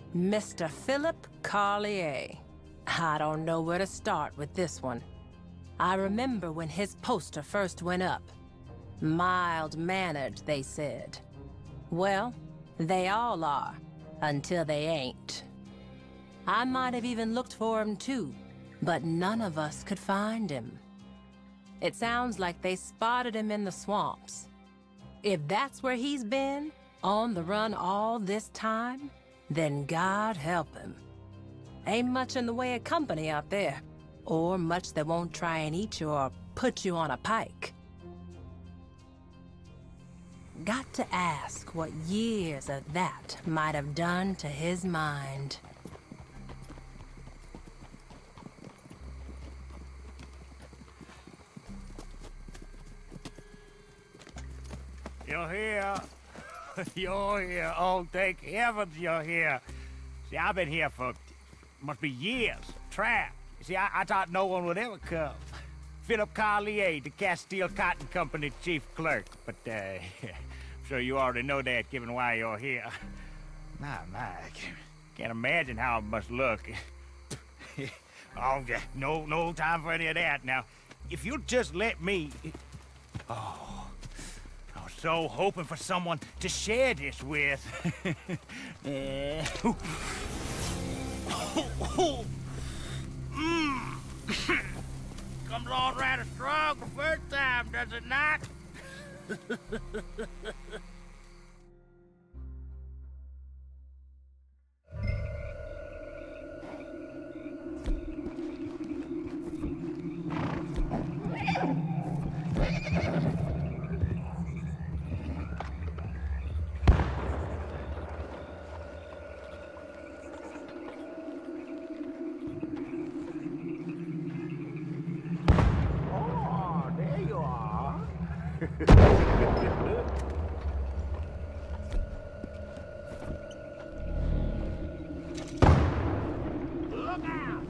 Mr. Philip Carlier. I don't know where to start with this one. I remember when his poster first went up. Mild-mannered, they said. Well, they all are, until they ain't. I might have even looked for him too, but none of us could find him. It sounds like they spotted him in the swamps. If that's where he's been, on the run all this time, then God help him. Ain't much in the way of company out there, or much that won't try and eat you or put you on a pike. Got to ask what years of that might have done to his mind. You're here. You're here. Oh, thank heavens you're here. See, I've been here for, must be years, trapped. See, I thought no one would ever come. Philip Carlier, the Castile Cotton Company chief clerk. But, I'm sure you already know that, given why you're here. My, I can't imagine how it must look. Oh, no time for any of that. Now, if you'll just let me... Oh, I was so hoping for someone to share this with. Comes on rather strong the first time, does it not? Oh, there you are. Look out!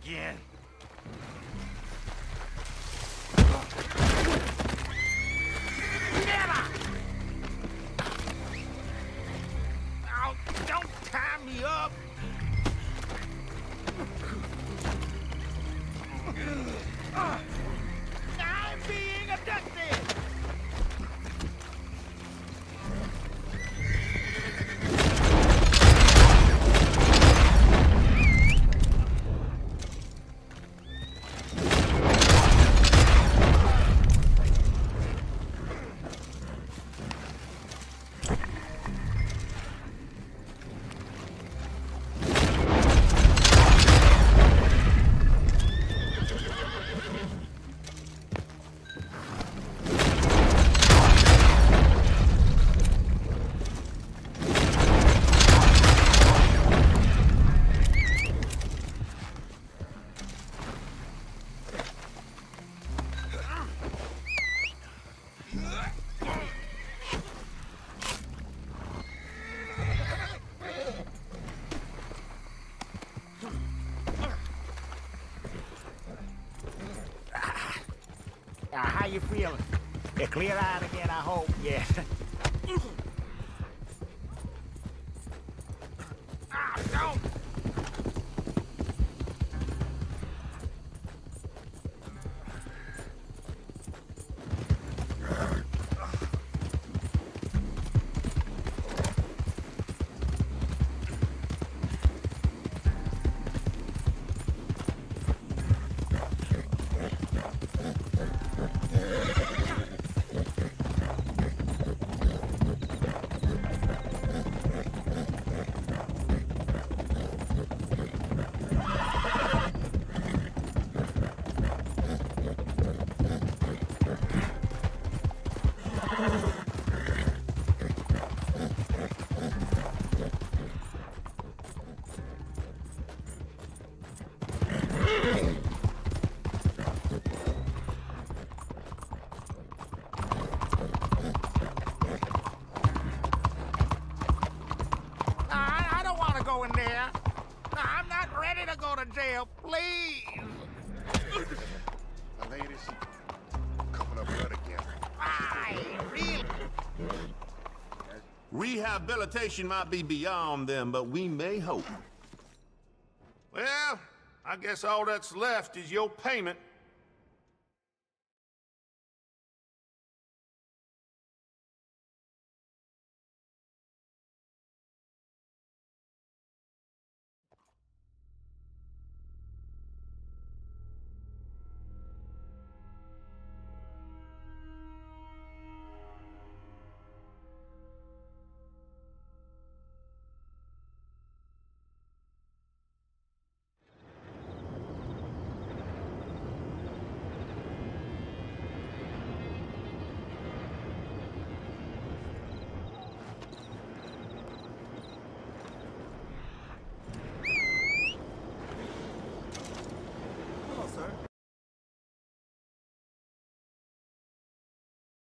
Yeah. Never! Oh, don't tie me up! I'm being abducted! How you feeling? You're clear-eyed again, I hope. Yeah. Don't! I don't want to go in there. I'm not ready to go to jail, please. My ladies, coming up blood again. I really... Rehabilitation might be beyond them, but we may hope. Well, I guess all that's left is your payment